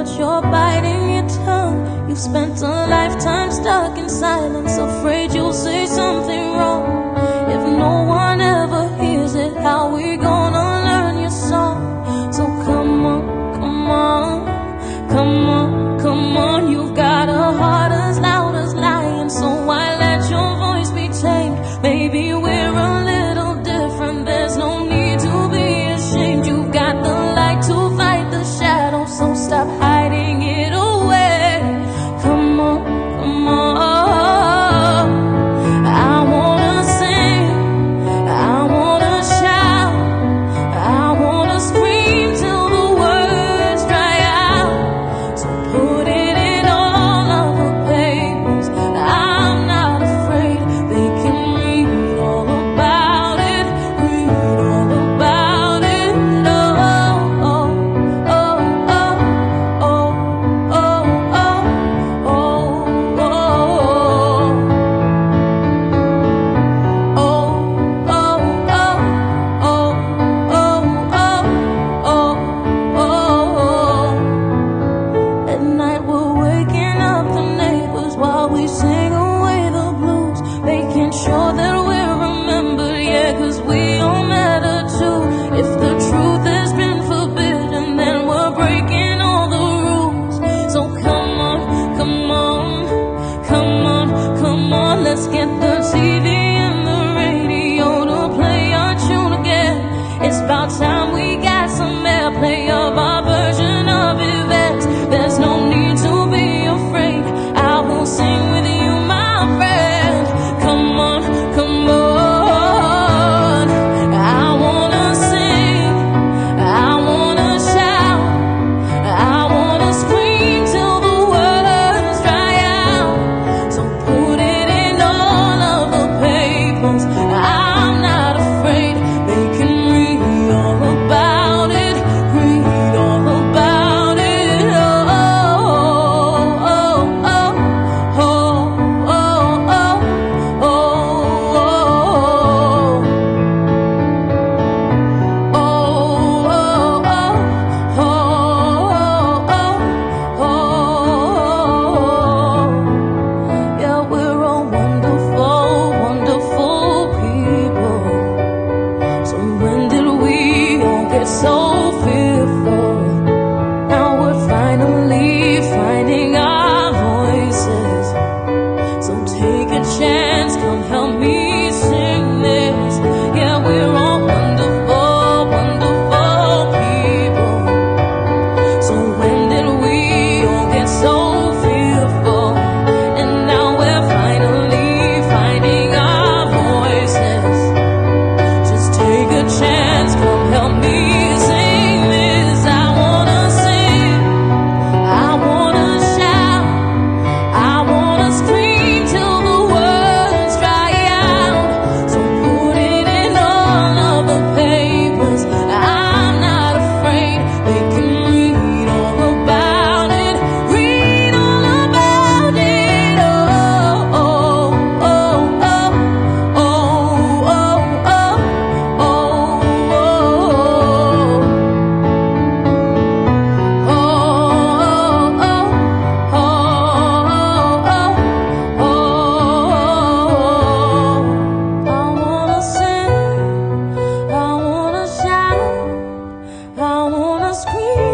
but you're biting your tongue. You've spent a lifetime stuck in silence, afraid you'll say something wrong. If no one ever hears it, how we gonna learn your song? So come on, come on, come on, come on. You've got a heart as loud as lion, so why let your voice be tamed? Maybe we're a little different, there's no need to be ashamed. You've got the light to fight the shadow, so stop hiding it away. Come on, come on. I wanna sing, I wanna shout, I wanna scream till the words dry out. So put it in all of the papers, I'm not afraid. They can read all about it, read all about it. Oh, oh, oh, oh, oh, oh, oh, oh, oh. At night we're waking up the neighbors while we sing away the blues, making sure that we're remembered, yeah, 'cause we all matter too. If the truth has been forbidden, then we're breaking all the rules. So come on, come on, come on, come on, let's get the TV and the radio to play our tune again. It's about time we got some airplay of our version of events. There's no need to be afraid, I will sing with you, my friend. Come on, come on. I wanna sing, I wanna shout, I wanna scream till the words dry out. So put it in all of the papers, I'm not afraid. They can read all about it, read all about it. Oh, oh, oh, oh, oh, oh, oh, oh, yeah, we're all wonderful, wonderful people. So when did we all get so fearful? Now we're finally finding our voices. So take a chance, come help me sing this. Yeah, we're all wonderful, wonderful people. So when did we all get so fearful? And now we're finally finding our voices. Just take a chance, come help me sing this. I wanna sing, I wanna shout, I wanna scream till the words dry out. So put it in all of the papers, I'm not afraid. They can read all about it, read all about it. Oh, oh, oh, oh, oh, oh, oh, oh, oh, I wanna sing, I wanna shout, I wanna scream